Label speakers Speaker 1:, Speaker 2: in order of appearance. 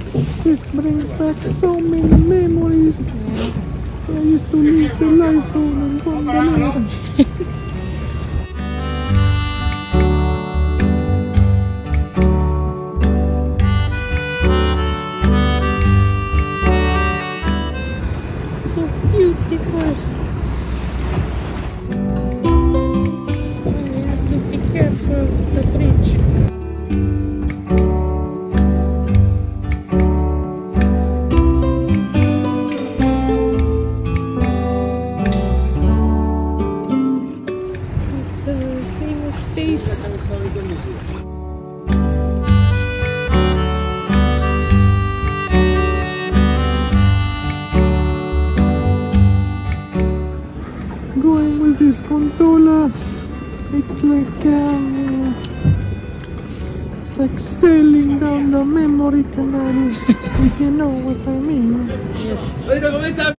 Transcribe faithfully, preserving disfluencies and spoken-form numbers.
Speaker 1: This brings back so many memories. I used to live the life on and gondola. So beautiful. You have to be careful of the bridge. Face. Going with this gondola, it's like um, it's like sailing down the memory canal, if you know what I mean.
Speaker 2: Yes.